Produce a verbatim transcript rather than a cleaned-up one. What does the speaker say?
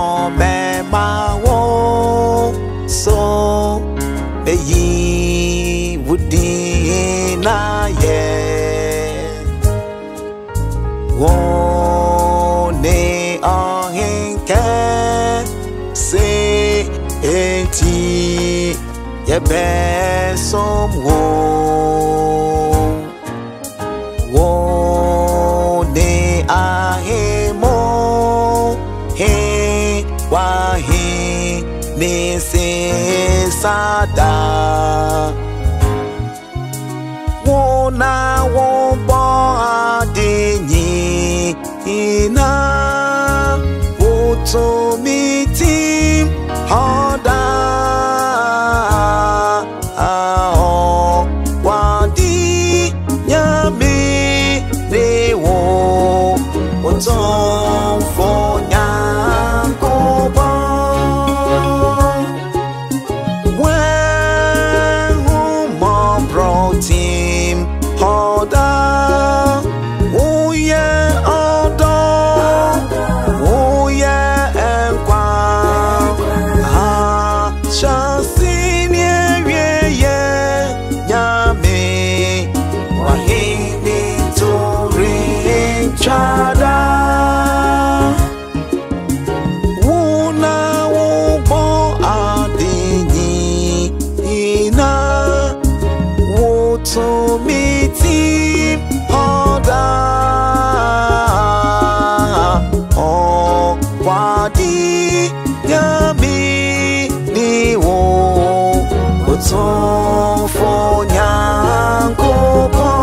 me ma wo so be yi wudi na ye wo ne ahin ke se enti ye be som wo wo ne ahin mo he wa he ne se sada wo na wo bo adini ina wo to mi team hoda ah wa di nyame re wo wo to for nyanko bo when who more brought him hoda oh yeah odo oh yeah enkwa ah chasini ye nyame wa hini to ring chada una wo bo adini ina wo to meet hoda oh wadi yami ni wo wo to for nyanko.